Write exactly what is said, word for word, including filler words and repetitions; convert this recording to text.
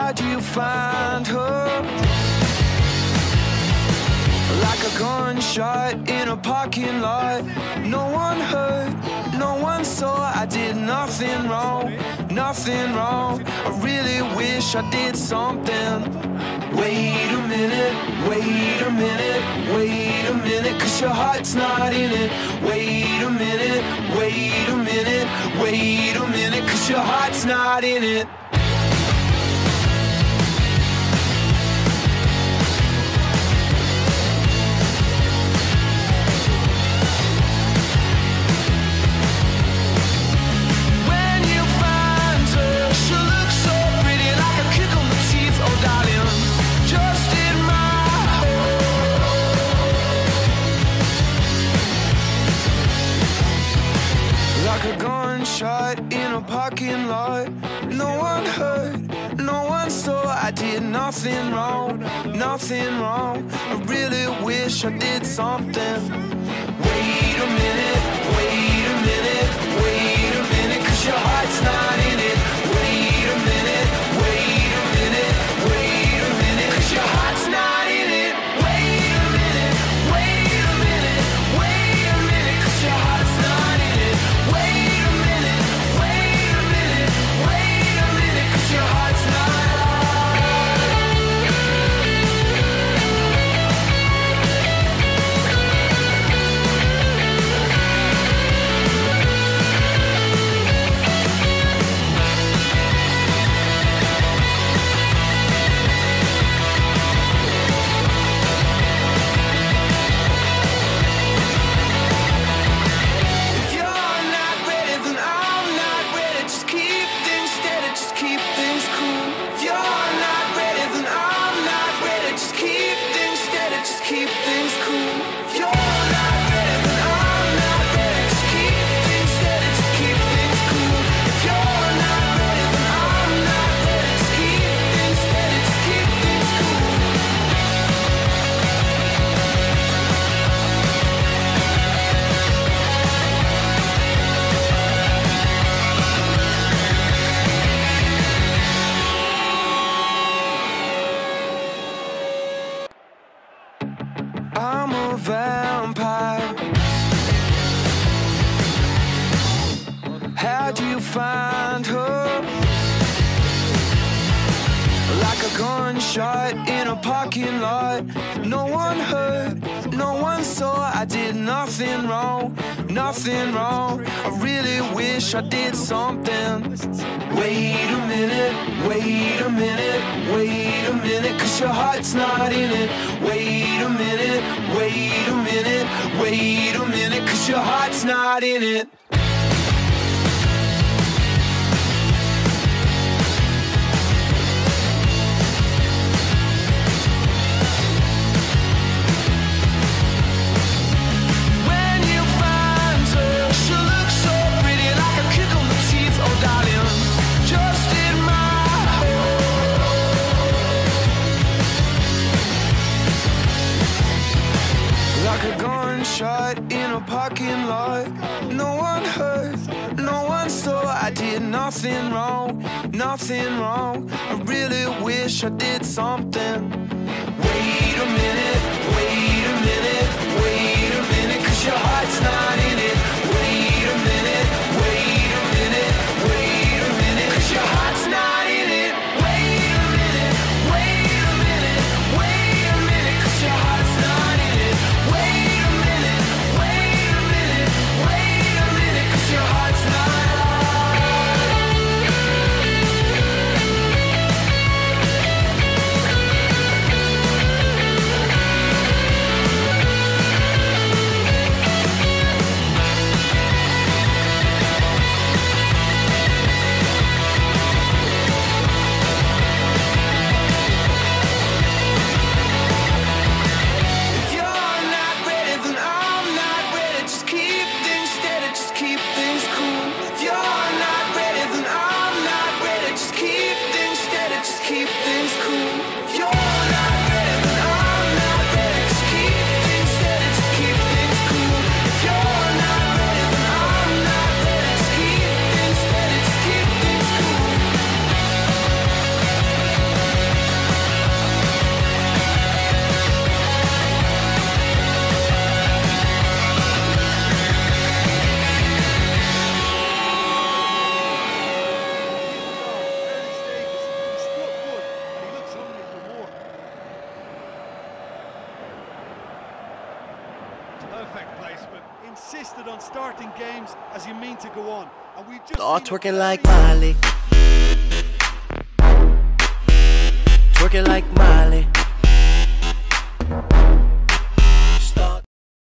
How'd you find her? Like a gunshot in a parking lot. No one heard, no one saw. I did nothing wrong, nothing wrong. I really wish I did something. Wait a minute, wait a minute, wait a minute, 'cause your heart's not in it. Wait a minute, wait a minute, wait a minute, 'cause your heart's not in it. A gunshot in a parking lot. No one heard, no one saw. I did nothing wrong, nothing wrong. I really wish I did something. Wait a minute, wait a minute, wait a minute, 'cause your heart's not in it. Wait a minute, wait a minute, wait a minute, 'cause your heart's not in it. Wait a minute, wait a minute, wait a minute, 'cause your heart's not in it. Wait a minute, wait a minute, wait a minute, 'cause your heart's not. I'm a vampire. How'd you find her? Like a gunshot in a parking lot. No one heard, no one saw. I did nothing wrong, nothing wrong. I really wish I did something. Wait a minute, wait a minute, wait a minute, 'cause your heart's not in it. Wait a minute, wait a minute, wait a minute, 'cause your heart's not in it. Like a gunshot in a parking lot. No one heard, no one saw. I did nothing wrong, nothing wrong. I really wish I did something. Wait a minute, wait a minute, wait a minute, 'cause your heart's not in it. Wait a minute, wait a minute, wait a minute, 'cause your heart's not in it. Wait a minute, wait a minute, wait a minute, 'cause your heart's not in it. Wait a minute, wait a minute, wait a minute, 'cause your heart's not. insisted on starting games as you mean to go on. And we've just all twerking like Miley. Twerking like Miley.